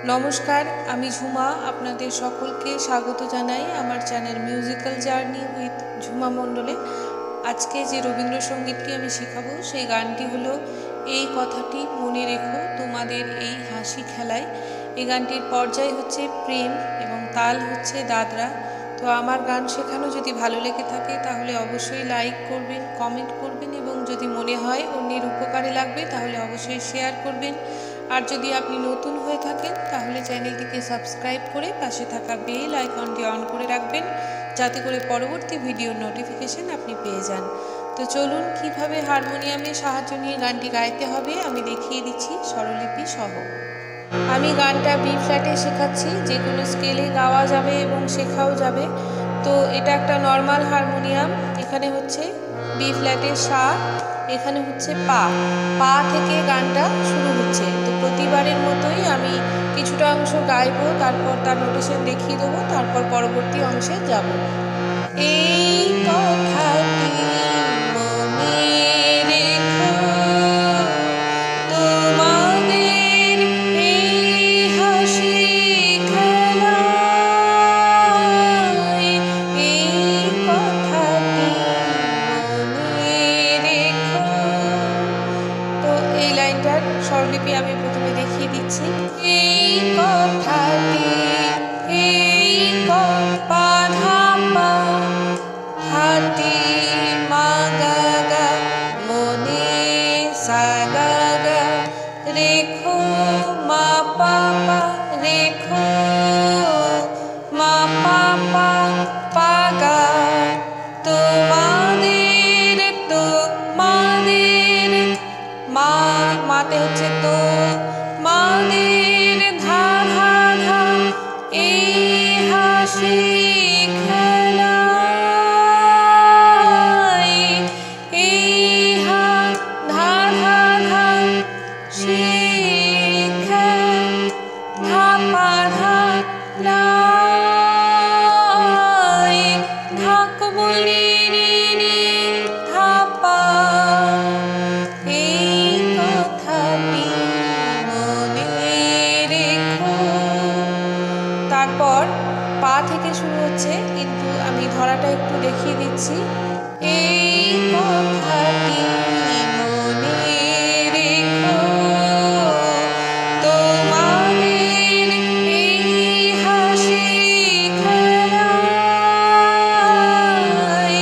নমস্কার, আমি ঝুমা। আপনাদের সকলকে স্বাগত জানাই আমার channel musical journey with Jhuma মণ্ডলে। আজকে যে রবীন্দ্রসঙ্গীতটি আমি শেখাবো সেই গানটি হলো এই কথাটি মনে রেখো তোমাদের এই হাসি খেলায়। এই গানটির পর্যায় হচ্ছে প্রেম এবং তাল হচ্ছে দাদরা। তো আমার গান শেখানো যদি ভালো লেগে থাকে তাহলে অবশ্যই লাইক করবেন, কমেন্ট করবেন এবং যদি মনে হয় অন্যের উপকারে লাগবে তাহলে অবশ্যই শেয়ার করবেন। আর যদি আপনি নতুন হয়ে থাকেন তাহলে চ্যানেলটিকে সাবস্ক্রাইব করে পাশে থাকা বেল আইকনটি অন করে রাখবেন, যাতে করে পরবর্তী ভিডিওর নোটিফিকেশন আপনি পেয়ে যান। তো চলুন কিভাবে হারমোনিয়ামের সাহায্য নিয়ে গানটি গাইতে হবে আমি দেখিয়ে দিচ্ছি স্বরলিপি সহ। আমি গানটা বি ফ্ল্যাটে শেখাচ্ছি, যে কোনো স্কেলে গাওয়া যাবে এবং শেখাও যাবে। তো এটা একটা নর্মাল হারমোনিয়াম। এখানে হচ্ছে বি ফ্ল্যাটের সা, এখানে হচ্ছে পা, পা থেকে গানটা শুরু হচ্ছে। তো প্রতিবারের মতোই আমি কিছুটা অংশ গাইবো, তারপর তার নোটেশন দেখিয়ে দেবো, তারপর পরবর্তী অংশে যাব। এই কথাটি মনে রেখো তোমাদের এই হাসি খেলায়, এই কথাটি মনে রেখো। তো এই লাইনটার স্বরলিপি আমি প্রথমে দেখিয়ে দিচ্ছি। এই কথাটি, এই পা ধা পা হাতি মা গা গা মনে সা গা গা রেখো মা পা পা রেখো মা পা পা পা গা তোমাদের তোমাদের মা, মাতে হচ্ছে তো মাদের ধা ধা ধা এই হাসি খেলায়, এই হা ধা ধা ধা শিখা ধা পা ধা লাই ধা কবলি রি রি ধা পা। এই কথাটি মনে রেখো। তারপর পা থেকে শুরু হচ্ছে, কিন্তু আমি ধরাটা একটু দেখিয়ে দিচ্ছি। এই কথাটি মনে রেখো তোমাদের এই হাসি খেলায়,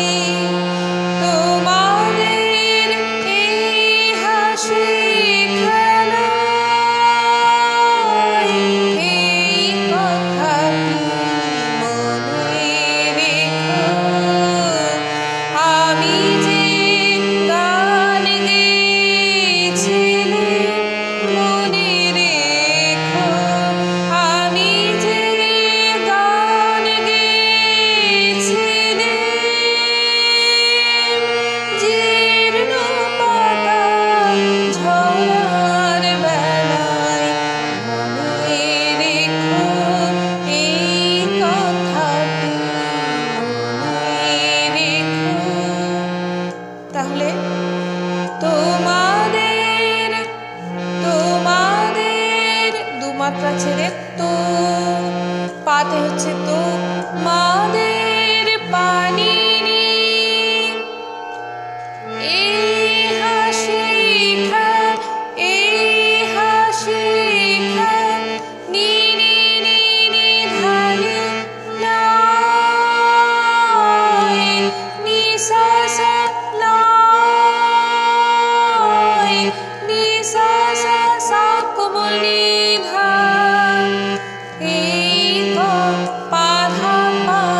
তোমাদের এই হাসি খেলায়, এই কথাটি মনে রেখো। আমি যে গান গেয়েছিলাম মনে রেখো, আমি যে গান গেয়েছিলাম জীর্ণ পাতা ঝরার বেলায়, মনে রেখো এই কথাটি মনে রেখো। তাহলে তোমাদের তোমাদের দু মাত্রা ছেড়ে তো, পাতে হচ্ছে তো মাদের পানি এই হাসি খা, এই হাসি খা নি নি নি নি ধানি লাই নি সা সা লাই নি সা সা সা কবলি ধা এই পা ধা পা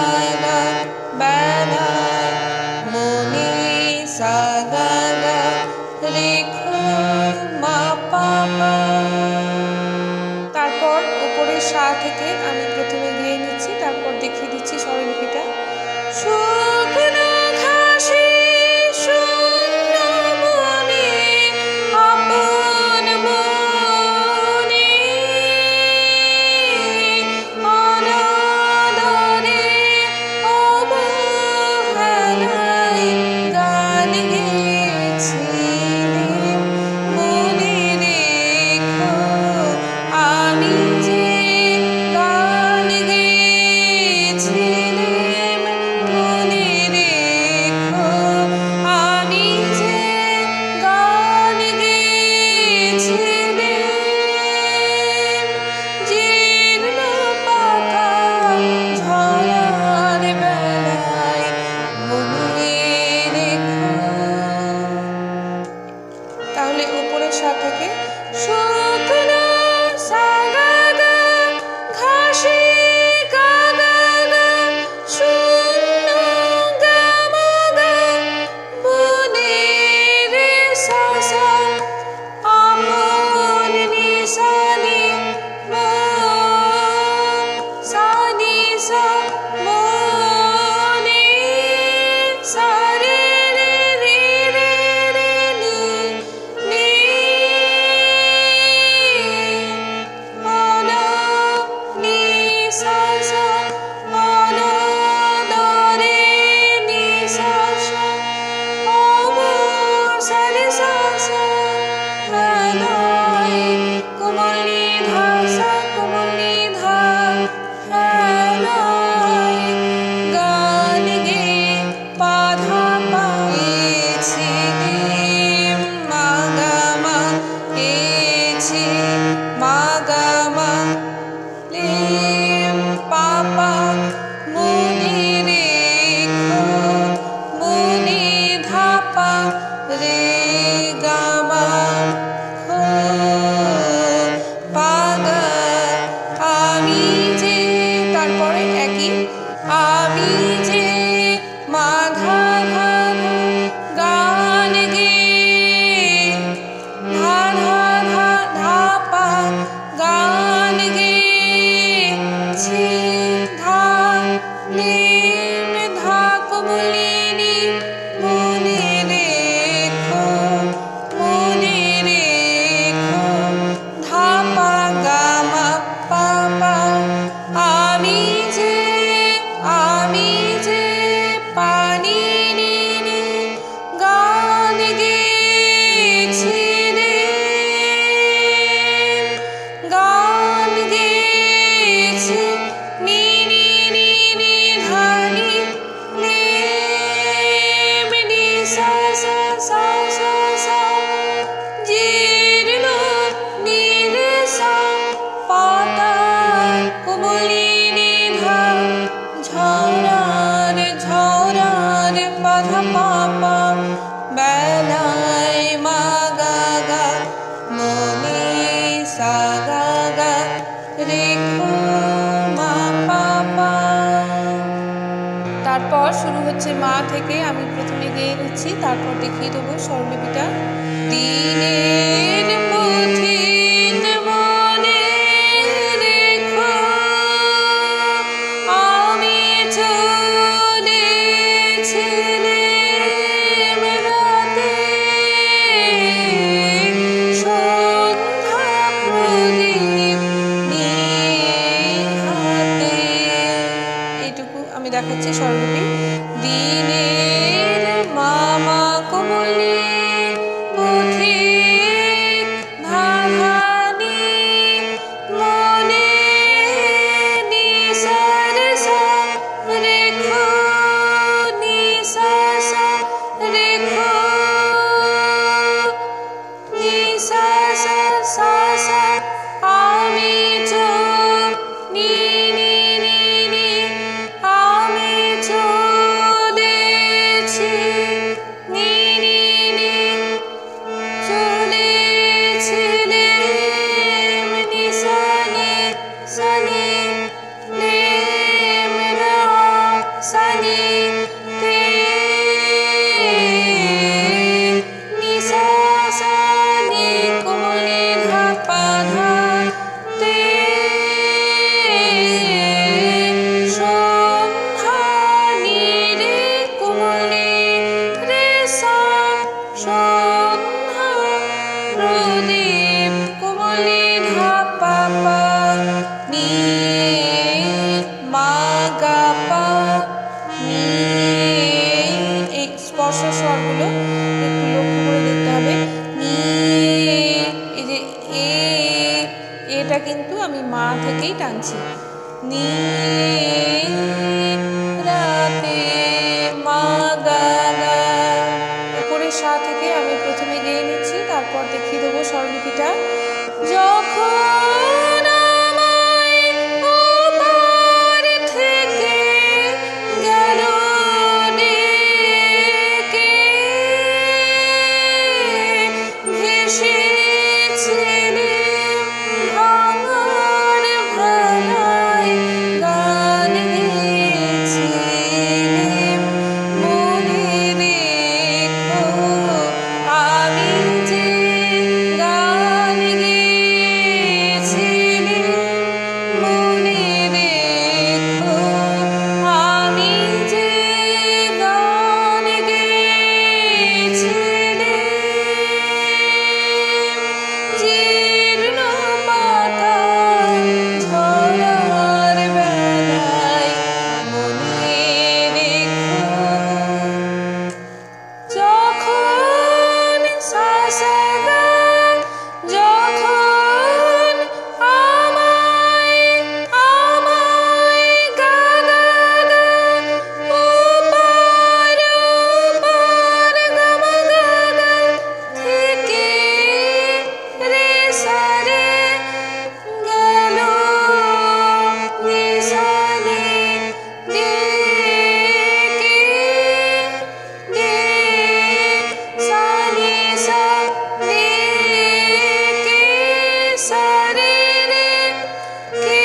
গা বেলায় মনে সা গা গা রেখো মা পা পা। তারপর উপরের সা থেকে আমি প্রথমে গেয়ে নিচ্ছি, তারপর দেখিয়ে দিচ্ছি স্বরলিপিটা। শুকনো ঘাসে শূন্য বনে আপন মনে অনাদরে অবহেলায় গান গেয়েছিলেম মনে রেখো আমি যে গান গেয়েছিলেম মনে রেখো আমি যে গান গেয়েছিলেম জীর্ণ পাকা ঝরার বেলায় মনে রেখো। তাহলে উপরের সা থেকে শুকনো সা গা গা ঘাসে গা গা গা শূন্য গা মা গা বনে রে সা সা আপন নি সা নি মা সা নি সা মনে সা রে রে রে রে রে নি নি অনা নি সা সা অনাদরে নি সা সা অবর সা রে সা সা হেলায় কোমল নি ধা সা কোমল নি ধা হেলায় গান গে পা ধা পা গেয়েছিলেম মা গা মা গেয়েছি মা গা মা লেম পা পা মনে রেখো মনে ধা পা রে গা মা খো পা গা আমি যে তারপরে একই আমি যে মা ধা ধা ধা গান গে ধা ধা ধা ধা পা গান গেয়েছি ধা লেম ধা কোমলিনী মনে রেখো মনে রেখো ধা পা গা মা পা পা আমি যে পানি নি নি গান গেয়েছিলেম গান গেয়েছি নি নি নি নি ধা নি লেম নি সা সা সা সা সা জীর্ণ নি রে সা পাতা কোমলিনী ধা ঝরার ঝরার পা ধা পা পা বেলায় মা গা গা মনে সা গা গা রেখো মা পা পা। তারপর শুরু হচ্ছে মা থেকে, আমি প্রথমে গেয়ে নিচ্ছি, তারপর দেখিয়ে দেবো স্বরলিপিটা। দিনের পথিক মনে রেখো আমি চলেছিলেম রাতে সন্ধ্যা প্রদীপ নিয়ে হাতে। এইটুকু আমি দেখাচ্ছি স্বরলিপি। দিনের মামা কোমলি পথিক ধাধানি মনে নিসা রে সা রেখো নিসা সা রেখো নিসা সা সা সা আমি নি নি নি নি আমি চলেছি সানি তে নি সা সা নি কোমল নি ধা পা ধা তে সন্ধ্যা নি রে কোমল নি রে সা সন্ধ্যা প্রদীপ কোমল নি ধা পা পা নি মা গা পা নি। এই স্পর্শ স্বরগুলো একটু লক্ষ্য করে দেখতে হবে। নি এই যে এটা কিন্তু আমি মা থেকেই টানছি। নি রাতে মা গা গা। উপরের সা থেকে আমি প্রথমে গেয়ে নিচ্ছি, তারপর দেখিয়ে দেবো স্বরলিপিটা। যখন আমায় ওপার থেকে গেল ডেকে, ভেসেছিলে ভাঙার ভেলায় গান গেয়েছিলেম, মনে রেখো আমি যে গান গেয়েছিলেম, মনে রেখো আমি যে গান গেয়েছিলেম, জীর্ণ পাতা ঝরার বেলায় মনে রেখো। যখন সা সা গা, যখন আমায় গা গা গা, ওপার ওপার গা মা গা গা থেকে রে সা রে গেল রে সা রে ডেকে, গে সা রে সা ডেকে সা রে রে কে,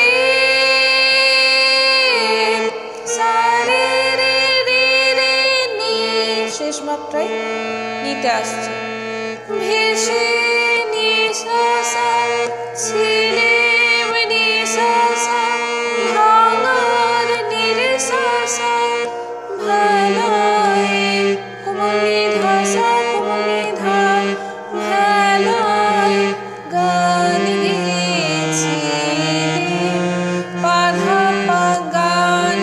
সা রে রে রে রে নি। শেষ মাত্রায় নিতে আসছে। ভেসে নি সা সা ছিলেম নি সা সা, ভাঙার নি রে সা সা ভেলায় কোমল নি ধা সা কোমল নি ধা ভেলায় গান গেয়েছিলেম, পা ধা পা গান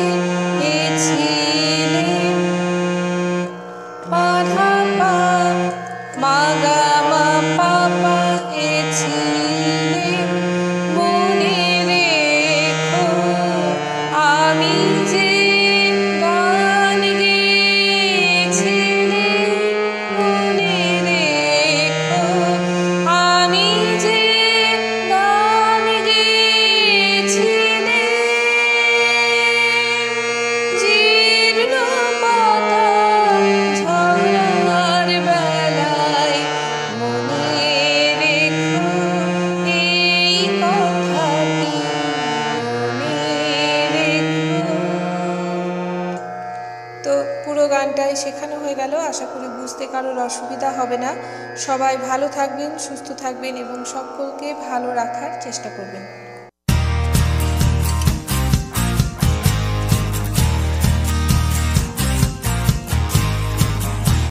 গেয়েছিলেম, পা ধা পা মা গা মা পা পা গেয়েছিলেম, মনে রেখো আমি যে গান গেয়েছিলেম, মনে রেখো আমি যে গান গেয়েছিলেম, জীর্ণ পাতা ঝরার বেলায় মনে রেখো এই কথাটি, মনে রেখো। তো পুরো গানটাই শেখানো হয়ে গেল। আশা করি বুঝতে কারোর অসুবিধা হবে না। সবাই ভালো থাকবেন, সুস্থ থাকবেন এবং সকলকে ভালো রাখার চেষ্টা করবেন।